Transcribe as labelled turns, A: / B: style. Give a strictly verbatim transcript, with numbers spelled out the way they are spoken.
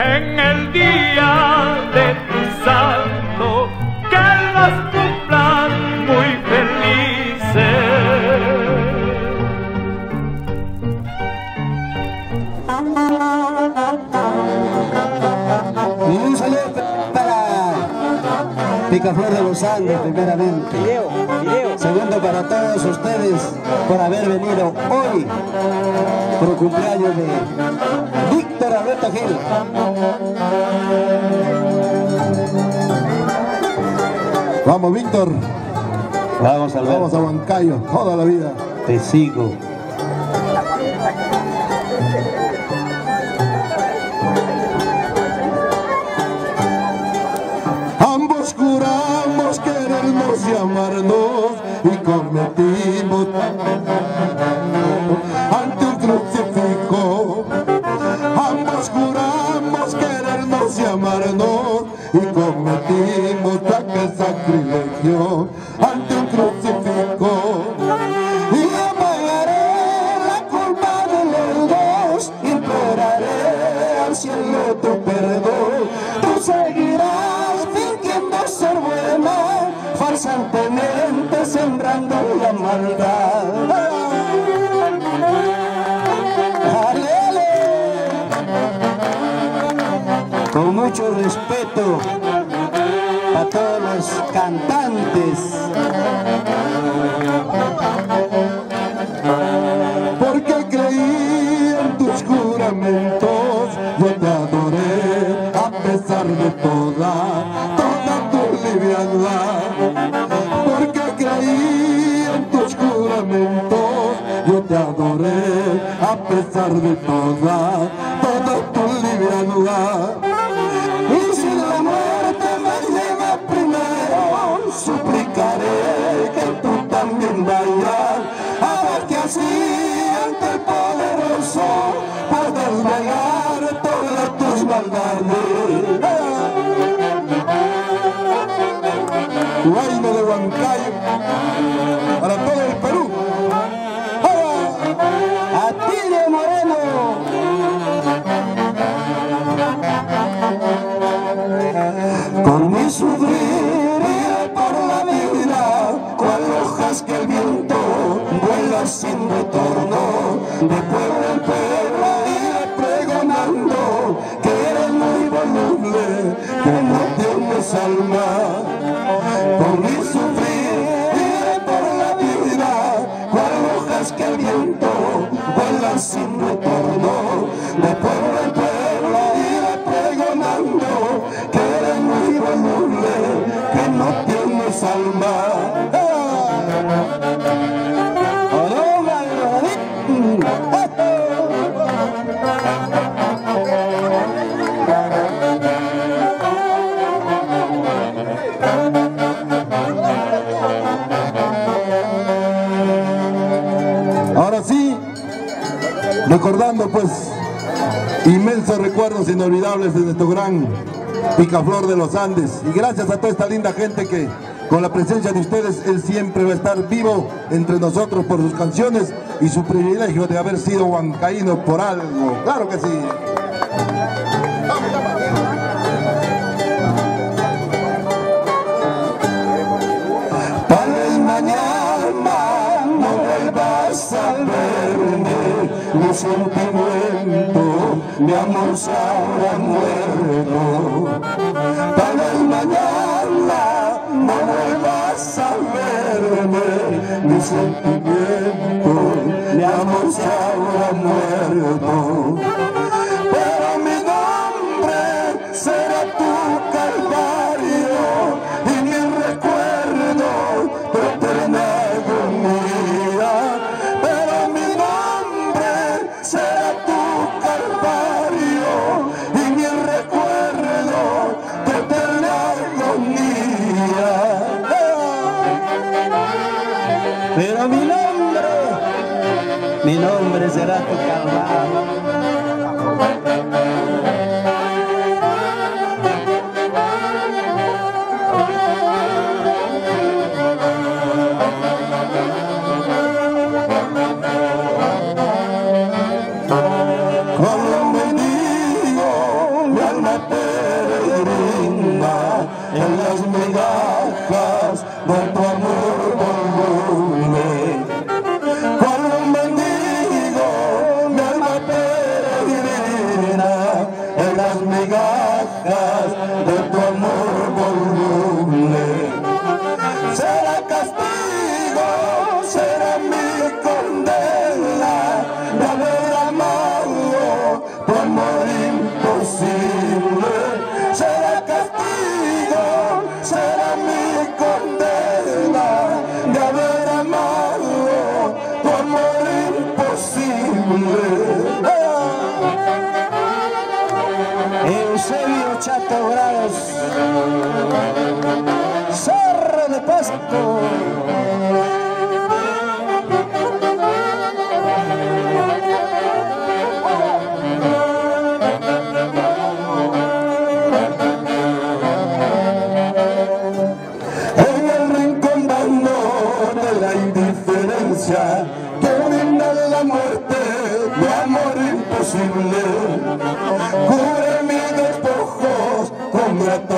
A: en el día de tu santo, que las cumplan muy felices.
B: Y un saludo para Picaflor de los Andes, primeramente.
C: Video, video.
B: Segundo, para todos ustedes por haber venido hoy por el cumpleaños de Víctor Alberto Gil.
D: Vamos, Víctor.
B: Vamos, Alberto.
D: Vamos a Huancayo toda la vida.
B: Te sigo.
D: Ambos juramos querernos y amarnos y cometimos ante un crucifijo. Ambos juramos querernos y amarnos y cometimos aquel sacrilegio ante un crucifijo. Y yo pagaré la culpa de los dos, imploraré al cielo tu perdón. Tú seguirás fingiendo ser buena, farsantemente sembrando la maldad. ¡Alele! Con mucho respeto a todos los cantantes, porque creí en tus juramentos, yo te adoré a pesar de toda, toda tu liviandad. Porque creí en tus juramentos, yo te adoré a pesar de toda, toda tu liviandad. Y si la muerte me llega primero, suplicaré que tú también vayas a ver que así ante el poderoso puedas negar todas tus maldades. Guayno de Huancayo, para todo el Perú. ¡A ti de Moreno! Con mi sufrir iré por la vida, cual hojas que el viento vuela sin retorno. De pueblo en pueblo iré pregonando que eres muy voluble, que no tienes alma. Con mi sufrir iré por la vida, cual hojas que el viento vuela sin retorno. De pueblo en pueblo iré pregonando que eres muy voluble, que no tienes alma. Ahora sí, recordando pues inmensos recuerdos inolvidables de nuestro gran Picaflor de los Andes, y gracias a toda esta linda gente que con la presencia de ustedes él siempre va a estar vivo entre nosotros por sus canciones y su privilegio de haber sido huancaíno por algo. Claro que sí. Tal vez mañana no vuelvas a verme, mi sentimiento, mi amor se habrá muerto. Tal vez mañana no vuelvas a verme, mi sentimiento, mi amor se habrá muerto. Pero mi nombre será tu calvario y mi recuerdo tu eterna agonía. Pero mi nombre será tu calvario y mi recuerdo tu eterna agonía. Pero mi nombre, mi nombre será tu calvario. alma peregrina en las migajas de tu amor voluble. Cual un mendigo, mi alma peregrina en las migajas de tu amor voluble. Será castigo, será mi condena de haber amado tu amor imposible. Será castigo, será mi condena de haber amado tu amor imposible.
B: Eusebio Chato Grados, Cerro de Pasto.
D: En el rincón vano de la indiferencia que brinda la muerte de amor imposible, cubre mis despojos con gratitud.